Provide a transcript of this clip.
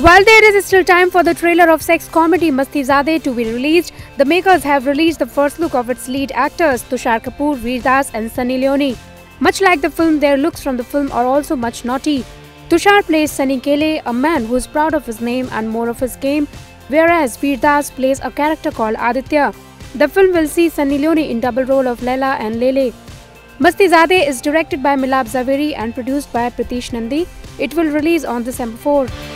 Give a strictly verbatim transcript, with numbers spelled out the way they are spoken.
While there is still time for the trailer of sex comedy Mastizade to be released, the makers have released the first look of its lead actors Tushar Kapoor, Veer Das and Sunny Leone. Much like the film, their looks from the film are also much naughty. Tushar plays Sunny Kele, a man who is proud of his name and more of his game, whereas Veer Das plays a character called Aditya. The film will see Sunny Leone in double role of Laila and Lele. Mastizade is directed by Milab Zaveri and produced by Pritish Nandi. It will release on December fourth.